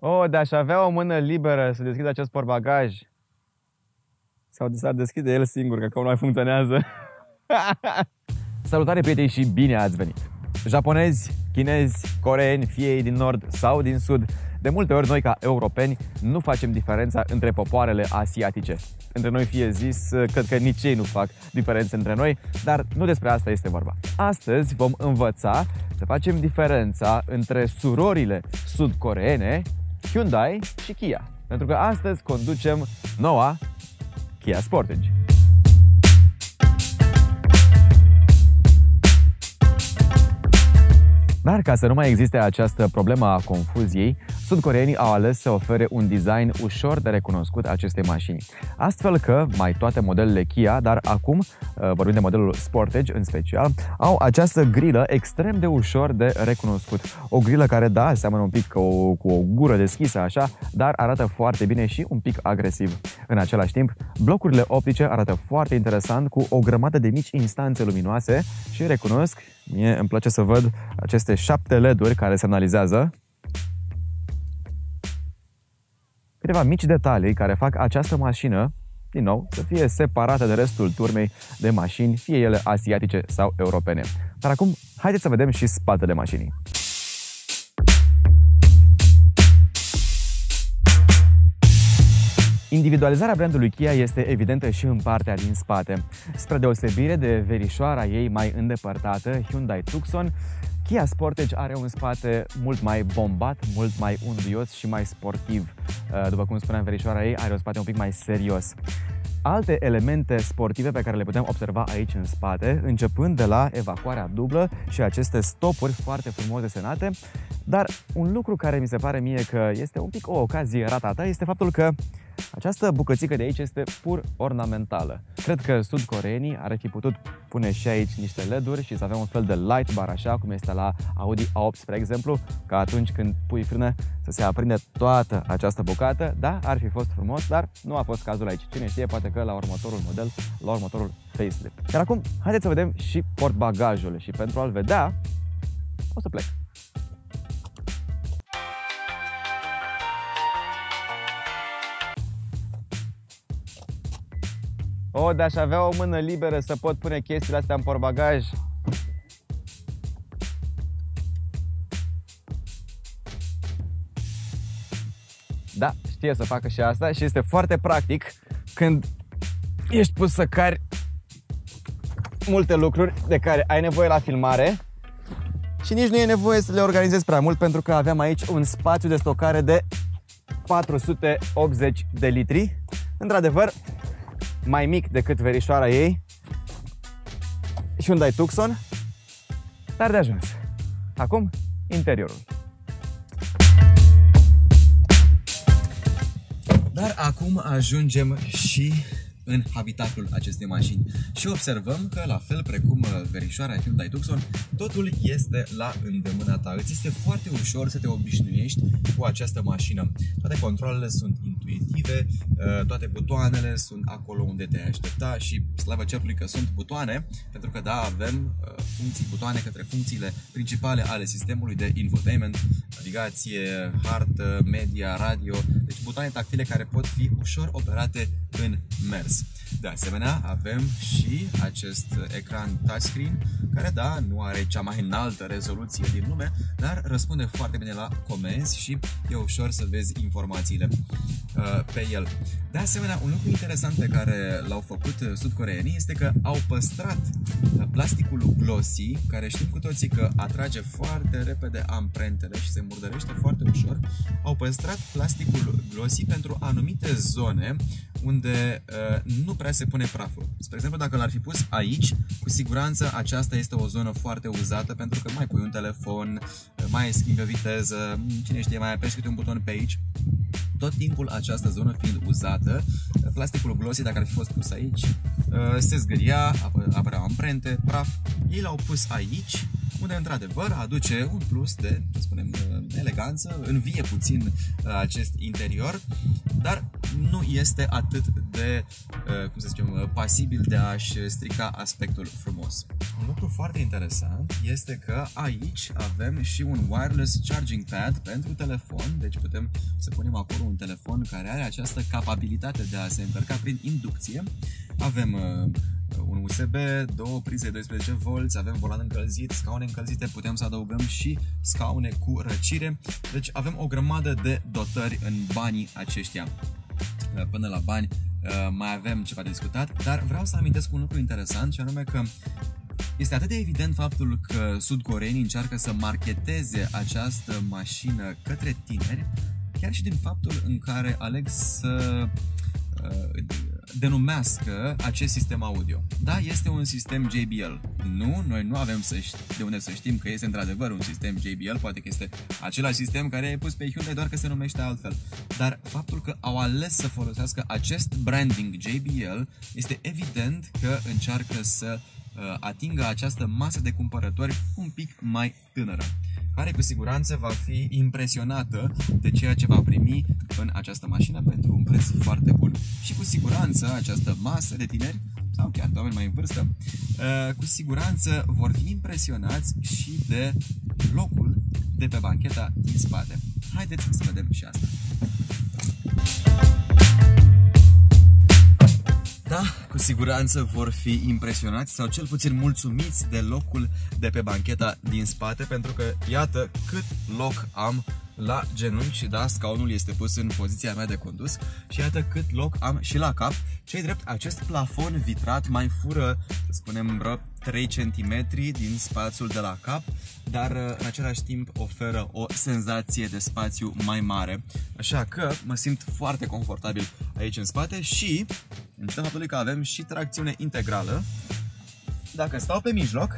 Oh, de-aș avea o mână liberă să deschid acest portbagaj. Sau s-ar deschide el singur, că acum nu mai funcționează. Salutare, prieteni, și bine ați venit! Japonezi, chinezi, coreeni, fie ei din nord sau din sud, de multe ori noi ca europeni nu facem diferența între popoarele asiatice. Între noi fie zis, cred că nici ei nu fac diferențe între noi, dar nu despre asta este vorba. Astăzi vom învăța să facem diferența între surorile sud-coreene, Hyundai și Kia. Pentru că astăzi conducem noua Kia Sportage. Dar ca să nu mai existe această problemă a confuziei, sud-coreenii au ales să ofere un design ușor de recunoscut acestei mașini. Astfel că mai toate modelele Kia, dar acum, vorbim de modelul Sportage în special, au această grilă extrem de ușor de recunoscut. O grilă care, da, seamănă un pic cu o gură deschisă așa, dar arată foarte bine și un pic agresiv. În același timp, blocurile optice arată foarte interesant, cu o grămadă de mici instanțe luminoase și recunosc, mie îmi place să văd aceste 7 LED-uri care semnalizează. Câteva mici detalii care fac această mașină, din nou, să fie separată de restul turmei de mașini, fie ele asiatice sau europene. Dar acum, haideți să vedem și spatele mașinii. Individualizarea brandului Kia este evidentă și în partea din spate. Spre deosebire de verișoara ei mai îndepărtată, Hyundai Tucson, Kia Sportage are un spate mult mai bombat, mult mai unduios și mai sportiv. După cum spuneam, verișoara ei are un spate un pic mai serios. Alte elemente sportive pe care le putem observa aici în spate, începând de la evacuarea dublă și aceste stopuri foarte frumos desenate, dar un lucru care mi se pare mie că este un pic o ocazie ratată este faptul că această bucățică de aici este pur ornamentală. Cred că sud-coreenii ar fi putut pune și aici niște LED-uri și să avem un fel de light bar, așa cum este la Audi A8, spre exemplu, ca atunci când pui frână să se aprinde toată această bucată. Da, ar fi fost frumos, dar nu a fost cazul aici. Cine știe, poate că la următorul model, la următorul facelift. Iar acum, haideți să vedem și portbagajul și pentru a-l vedea, o să plec. Oh, de-aș avea o mână liberă să pot pune chestiile astea în portbagaj. Da, știe să facă și asta și este foarte practic când ești pus să cari multe lucruri de care ai nevoie la filmare și nici nu e nevoie să le organizezi prea mult, pentru că aveam aici un spațiu de stocare de 480 de litri. Într-adevăr, mai mic decât verișoara ei, Hyundai Tucson, dar de ajuns. Acum, interiorul. Dar acum ajungem și în habitatul acestei mașini și observăm că, la fel precum verișoara Hyundai Tucson, totul este la îndemâna ta. Îți este foarte ușor să te obișnuiești cu această mașină. Toate controlele sunt intuitive, toate butoanele sunt acolo unde te-ai aștepta și slavă cerului că sunt butoane, pentru că da, avem butoane către funcțiile principale ale sistemului de infotainment, navigație, hartă, media, radio, deci butoane tactile care pot fi ușor operate în mers. De asemenea, avem și acest ecran touchscreen care, da, nu are cea mai înaltă rezoluție din lume, dar răspunde foarte bine la comenzi și e ușor să vezi informațiile pe el. De asemenea, un lucru interesant pe care l-au făcut sud-coreenii este că au păstrat plasticul glossy, care știm cu toții că atrage foarte repede amprentele și se murdărește foarte ușor. Au păstrat plasticul glossy pentru anumite zone unde nu prea se pune praful. Spre exemplu, dacă l-ar fi pus aici, cu siguranță aceasta este o zonă foarte uzată, pentru că mai pui un telefon, mai schimbi o viteză, cine știe, mai apeși câte un buton pe aici. Tot timpul această zonă fiind uzată, plasticul glossy, dacă ar fi fost pus aici, se zgâria, apăreau amprente, praf. Ei l-au pus aici, unde într-adevăr aduce un plus de, să spunem, eleganță, învie puțin acest interior, dar nu este atât de, cum să zicem, pasibil de a-și strica aspectul frumos. Un lucru foarte interesant este că aici avem și un wireless charging pad pentru telefon, deci putem să punem acolo un telefon care are această capabilitate de a se încărca prin inducție. Avem un USB, două prize 12V, avem volan încălzit, scaune încălzite, putem să adăugăm și scaune cu răcire. Deci avem o grămadă de dotări în banii aceștia. Până la bani mai avem ceva de discutat, dar vreau să amintesc un lucru interesant, și anume că este atât de evident faptul că sud-coreenii încearcă să marketeze această mașină către tineri, chiar și din faptul în care aleg să denumească acest sistem audio. Da, este un sistem JBL. Nu, noi nu avem de unde să știm că este într-adevăr un sistem JBL, poate că este același sistem care e pus pe Hyundai, doar că se numește altfel. Dar faptul că au ales să folosească acest branding JBL este evident că încearcă să atingă această masă de cumpărători un pic mai tânără, care cu siguranță va fi impresionată de ceea ce va primi în această mașină pentru un preț foarte bun. Și cu siguranță această masă de tineri, sau chiar de oameni mai în vârstă, cu siguranță vor fi impresionați și de locul de pe bancheta din spate. Haideți să vedem și asta. Da, cu siguranță vor fi impresionați sau cel puțin mulțumiți de locul de pe bancheta din spate, pentru că iată cât loc am la genunchi și da, scaunul este pus în poziția mea de condus și iată cât loc am și la cap. Ce-i drept, acest plafon vitrat mai fură, să spunem, vreo 3 cm din spațiul de la cap, dar în același timp oferă o senzație de spațiu mai mare. Așa că mă simt foarte confortabil aici în spate și, în ciuda faptului că avem și tracțiune integrală, dacă stau pe mijloc,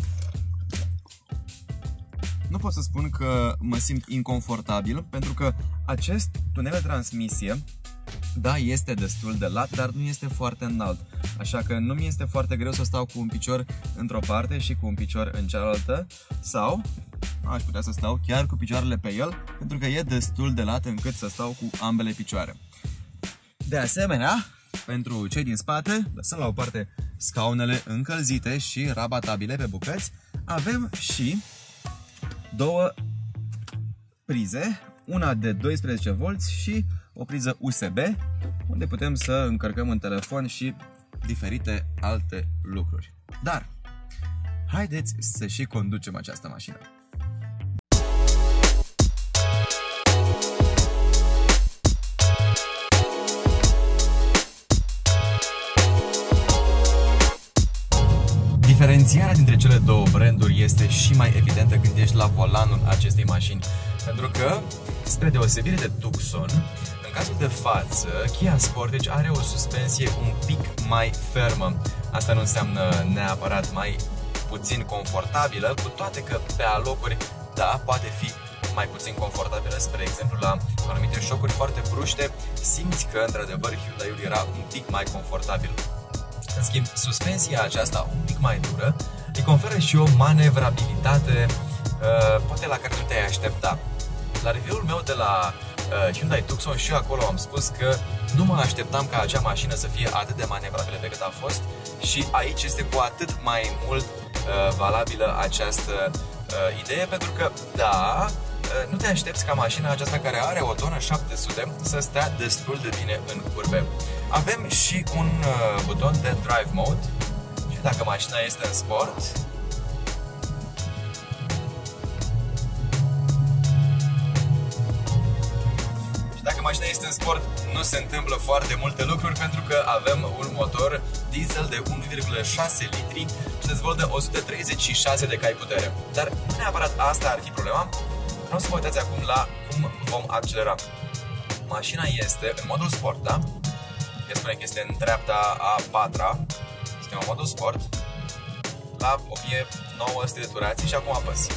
nu pot să spun că mă simt inconfortabil, pentru că acest tunel de transmisie, da, este destul de lat, dar nu este foarte înalt. Așa că nu mi este foarte greu să stau cu un picior într-o parte și cu un picior în cealaltă, sau aș putea să stau chiar cu picioarele pe el, pentru că e destul de lat încât să stau cu ambele picioare. De asemenea, pentru cei din spate, lăsăm la o parte scaunele încălzite și rabatabile pe bucăți, avem și două prize, una de 12V și o priză USB, unde putem să încărcăm un telefon și diferite alte lucruri. Dar, haideți să și conducem această mașină. Diferențiarea dintre cele două branduri este și mai evidentă când ești la volanul acestei mașini, pentru că, spre deosebire de Tucson, în cazul de față, Kia Sportage are o suspensie un pic mai fermă. Asta nu înseamnă neapărat mai puțin confortabilă, cu toate că pe alocuri, da, poate fi mai puțin confortabilă. Spre exemplu, la anumite șocuri foarte bruște, simți că, într-adevăr, Hyundai-ul era un pic mai confortabil. În schimb, suspensia aceasta un pic mai dură îi conferă și o manevrabilitate poate la care nu te-ai aștepta. La review-ul meu de la Hyundai Tucson și acolo am spus că nu mă așteptam ca acea mașină să fie atât de manevrabilă decât a fost și aici este cu atât mai mult valabilă această idee, pentru că, da, nu te aștepți ca mașina aceasta care are o tonă 700 să stea destul de bine în curbe. Avem și un buton de Drive Mode și dacă mașina este în sport, nu se întâmplă foarte multe lucruri, pentru că avem un motor diesel de 1,6 litri și dezvoltă 136 de cai putere. Dar nu neapărat asta ar fi problema. Vreau să vă uitați acum la cum vom accelera. Mașina este în modul sport, da? El spune că este în treapta a patra. Este în modul sport la 1900 de turații și acum apăs.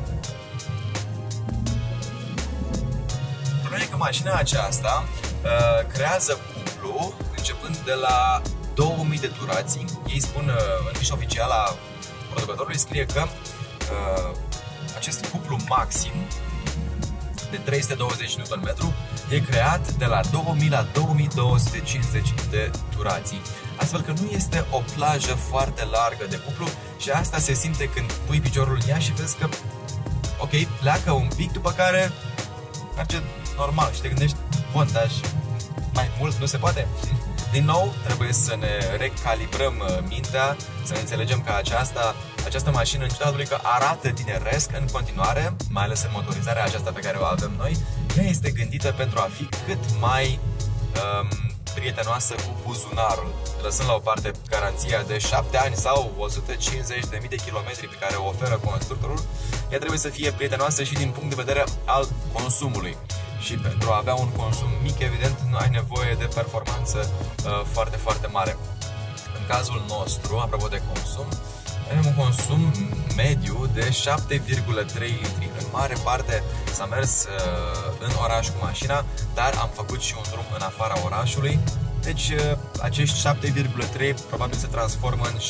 Problema e că mașina aceasta creează cuplu începând de la 2000 de turații. Ei spun, în fișa oficială a producătorului scrie că acest cuplu maxim de 320 Nm e creat de la 2000 la 2250 de turații. Astfel că nu este o plajă foarte largă de cuplu și asta se simte când pui piciorul în ea și vezi că, ok, pleacă un pic, după care merge normal și te gândești, bun, dar mai mult nu se poate. Din nou, trebuie să ne recalibrăm mintea, să ne înțelegem că această mașină, în ciuda faptului că arată tineresc în continuare, mai ales în motorizarea aceasta pe care o avem noi, ea este gândită pentru a fi cât mai prietenoasă cu buzunarul. Lăsând la o parte garanția de 7 ani sau 150.000 de kilometri pe care o oferă constructorul, ea trebuie să fie prietenoasă și din punct de vedere al consumului. Și pentru a avea un consum mic, evident, nu ai nevoie de performanță foarte, foarte mare. În cazul nostru, apropo de consum, avem un consum mediu de 7,3 litri. În mare parte s-a mers în oraș cu mașina, dar am făcut și un drum în afara orașului. Deci acești 7,3 probabil se transformă în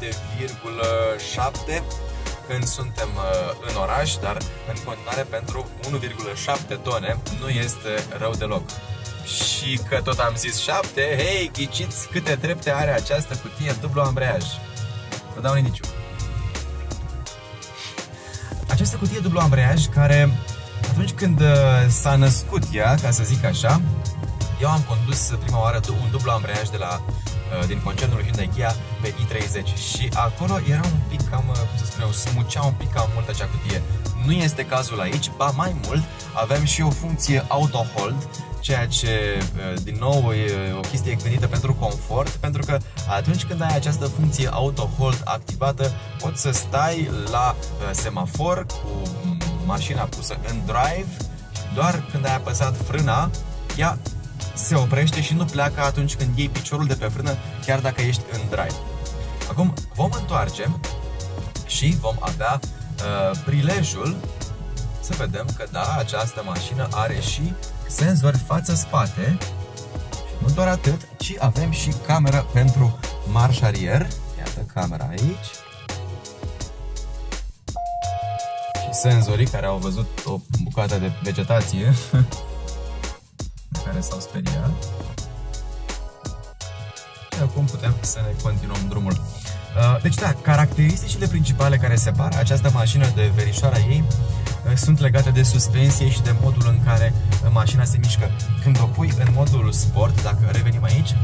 7,7 când suntem în oraș, dar în continuare pentru 1,7 tone nu este rău deloc. Și că tot am zis 7, hei, ghiciți câte trepte are această cutie dublu ambreiaj. Vă dau un indiciu. Această cutie dublu ambreiaj care, atunci când s-a născut ea, ca să zic așa, eu am condus prima oară un dublu ambreiaj din concernul Hyundai Kia pe i30 și acolo era un pic cam, cum să spun eu, smucea un pic cam mult acea cutie. Nu este cazul aici, ba mai mult, avem și o funcție auto hold, ceea ce, din nou, e o chestie gândită pentru confort, pentru că atunci când ai această funcție auto hold activată, poți să stai la semafor cu mașina pusă în drive, doar când ai apăsat frâna, ea se oprește și nu pleacă atunci când iei piciorul de pe frână, chiar dacă ești în drive. Acum vom întoarce și vom avea prilejul să vedem că da, această mașină are și senzori față-spate și nu doar atât, ci avem și cameră pentru marș arier. Iată camera aici. Și senzorii care au văzut o bucată de vegetație care s-au speriat. Și acum putem să ne continuăm drumul. Deci da, caracteristicile principale care separă această mașină de verișoara ei sunt legate de suspensie și de modul în care mașina se mișcă. Când o pui în modul sport, dacă revenim aici,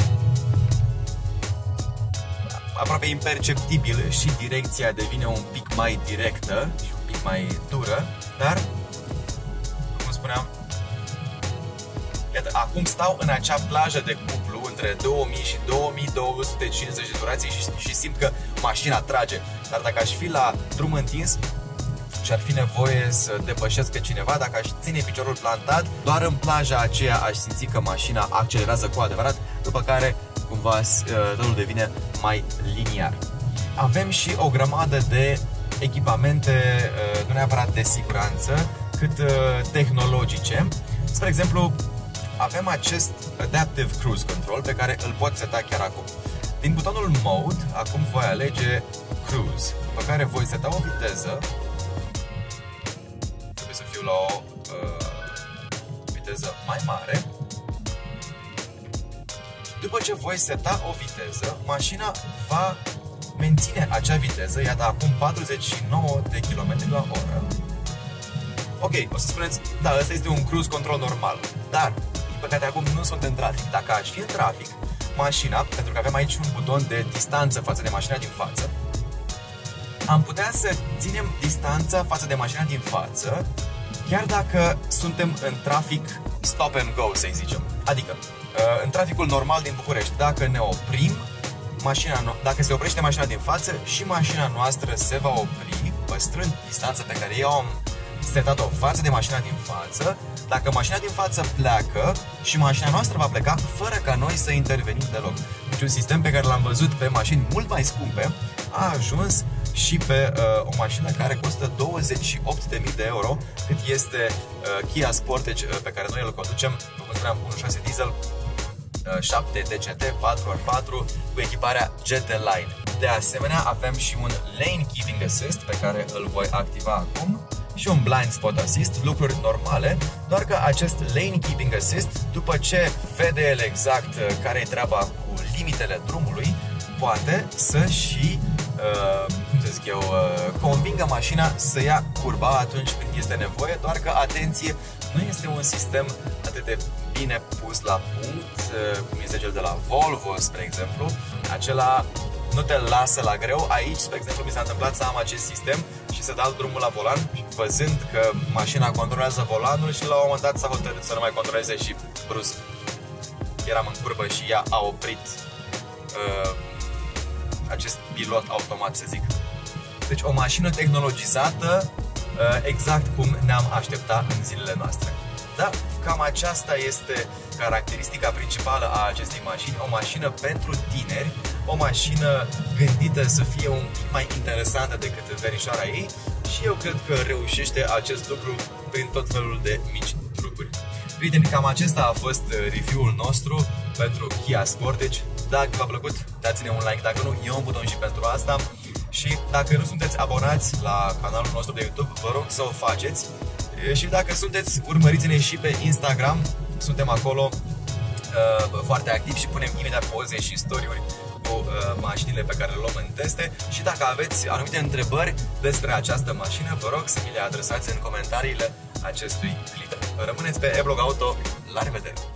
aproape imperceptibil și direcția devine un pic mai directă și un pic mai dură, dar, cum spuneam, iată, acum stau în acea plajă de cuplu între 2000 și 2250 de durații și simt că mașina trage. Dar dacă aș fi la drum întins și ar fi nevoie să depășesc pe cineva, dacă aș ține piciorul plantat, doar în plaja aceea aș simți că mașina accelerează cu adevărat, după care cumva totul devine mai liniar. Avem și o grămadă de echipamente, nu neapărat de siguranță, cât tehnologice. Spre exemplu, avem acest Adaptive Cruise Control pe care îl pot seta chiar acum. Din butonul Mode, acum voi alege Cruise, după care voi seta o viteză. Trebuie să fiu la o viteză mai mare. După ce voi seta o viteză, mașina va menține acea viteză, iată acum 49 de km la oră. Ok, o să spuneți, da, ăsta este un cruise control normal, dar din păcate acum nu sunt în trafic. Dacă aș fi în trafic, mașina, pentru că avem aici un buton de distanță față de mașina din față, am putea să ținem distanța față de mașina din față, chiar dacă suntem în trafic stop and go, să zicem. Adică, în traficul normal din București, dacă ne oprim, dacă se oprește mașina din față și mașina noastră se va opri, păstrând distanța pe care eu am setat-o față de mașina din față. Dacă mașina din față pleacă și mașina noastră va pleca fără ca noi să intervenim deloc. Deci un sistem pe care l-am văzut pe mașini mult mai scumpe a ajuns și pe o mașină care costă 28.000 de euro, cât este Kia Sportage pe care noi îl conducem, cum spuneam, 1.6 diesel, 7 DCT, 4x4 cu echiparea GT Line. De asemenea, avem și un Lane Keeping Assist pe care îl voi activa acum și un Blind Spot Assist, lucruri normale, doar că acest Lane Keeping Assist, după ce vede el exact care e treaba cu limitele drumului, poate să și convingă mașina să ia curba atunci când este nevoie, doar că, atenție, nu este un sistem atât de bine pus la punct cum este cel de la Volvo, spre exemplu. Acela nu te lasă la greu. Aici, spre exemplu, mi s-a întâmplat să am acest sistem și să dau drumul la volan, văzând că mașina controlează volanul, și la un moment dat s-a hotărât să nu mai controleze și brusc eram în curbă și ea a oprit acest pilot automat, să zic. Deci o mașină tehnologizată, exact cum ne-am aștepta în zilele noastre. Da, cam aceasta este caracteristica principală a acestei mașini, o mașină pentru tineri, o mașină gândită să fie un pic mai interesantă decât verișoara ei, și eu cred că reușește acest lucru prin tot felul de mici trucuri. Prieteni, cam acesta a fost review-ul nostru pentru Kia Sportage. Dacă v-a plăcut, dați-ne un like, dacă nu, e un buton și pentru asta. Și dacă nu sunteți abonați la canalul nostru de YouTube, vă rog să o faceți. Și dacă sunteți, urmăriți-ne și pe Instagram, suntem acolo foarte activi și punem imediat poze și story-uri cu mașinile pe care le luăm în teste. Și dacă aveți anumite întrebări despre această mașină, vă rog să mi le adresați în comentariile acestui clip. Rămâneți pe eBlog Auto, la revedere!